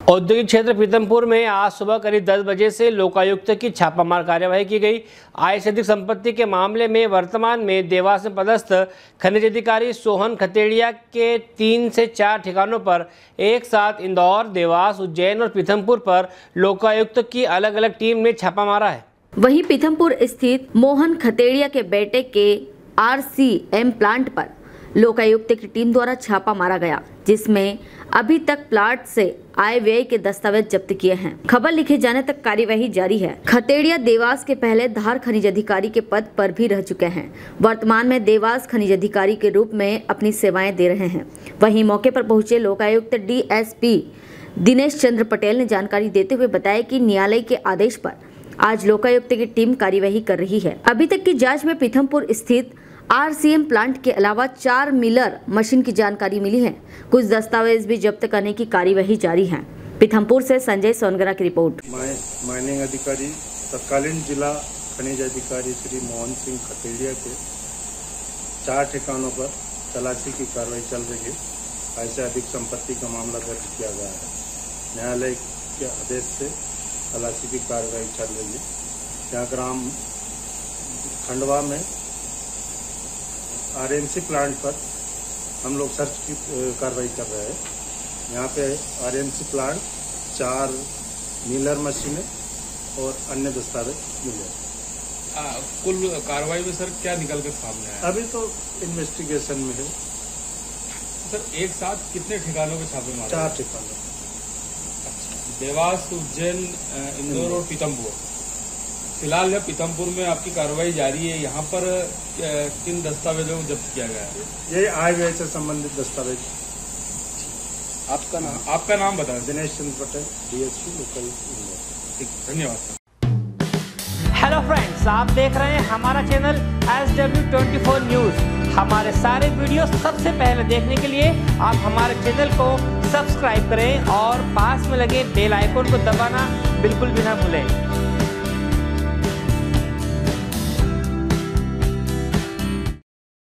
औद्योगिक क्षेत्र पीथमपुर में आज सुबह करीब 10 बजे से लोकायुक्त की छापामार कार्यवाही की गई। आय से अधिक संपत्ति के मामले में वर्तमान में देवास में पदस्थ खनिज अधिकारी सोहन खतेड़िया के 3 से 4 ठिकानों पर एक साथ इंदौर, देवास, उज्जैन और पीथमपुर पर लोकायुक्त की अलग अलग टीम ने छापा मारा है। वहीं पीथमपुर स्थित मोहन खतेड़िया के बेटे के RCM प्लांट पर लोकायुक्त की टीम द्वारा छापा मारा गया, जिसमें अभी तक प्लांट से आय व्यय के दस्तावेज जब्त किए हैं। खबर लिखे जाने तक कार्यवाही जारी है। खतेड़िया देवास के पहले धार खनिज अधिकारी के पद पर भी रह चुके हैं। वर्तमान में देवास खनिज अधिकारी के रूप में अपनी सेवाएं दे रहे हैं। वहीं मौके पर पहुंचे लोकायुक्त DSP दिनेश चंद्र पटेल ने जानकारी देते हुए बताया कि न्यायालय के आदेश पर आज लोकायुक्त की टीम कार्यवाही कर रही है। अभी तक की जाँच में पीथमपुर स्थित RCM प्लांट के अलावा 4 मिलर मशीन की जानकारी मिली है। कुछ दस्तावेज भी जब्त करने की कार्यवाही जारी है। पीथमपुर से संजय सोनगरा की रिपोर्ट। माइनिंग अधिकारी तत्कालीन जिला खनिज अधिकारी श्री मोहन सिंह खतेड़िया के 4 ठिकानों पर तलाशी की कार्रवाई चल रही है। ऐसे अधिक संपत्ति का मामला दर्ज किया गया है। न्यायालय के आदेश से तलाशी की कार्रवाई चल रही है। यहाँ ग्राम खंडवा में RMC प्लांट पर हम लोग सर्च की कार्रवाई कर रहे हैं। यहाँ पे RMC प्लांट 4 मिलर मशीनें और अन्य दस्तावेज मिले। कुल कार्रवाई में सर क्या निकल कर सामने आया? अभी तो इन्वेस्टिगेशन में है। सर एक साथ कितने ठिकानों पे छापे मारे? 4 ठिकानों। देवास, उज्जैन, इंदौर और पीथमपुर। फिलहाल पीथमपुर में आपकी कार्रवाई जारी है। यहाँ पर किन दस्तावेजों को जब्त किया गया है? ये आय व्यय से संबंधित दस्तावेज। आपका नाम बताएं। Dinesh Chandra Patel, DSP local. ठीक, धन्यवाद। हेलो फ्रेंड्स, आप देख रहे हैं हमारा चैनल SW24 न्यूज। हमारे सारे वीडियो सबसे पहले देखने के लिए आप हमारे चैनल को सब्सक्राइब करें और पास में लगे बेल आइकन को दबाना बिल्कुल भी ना भूलें।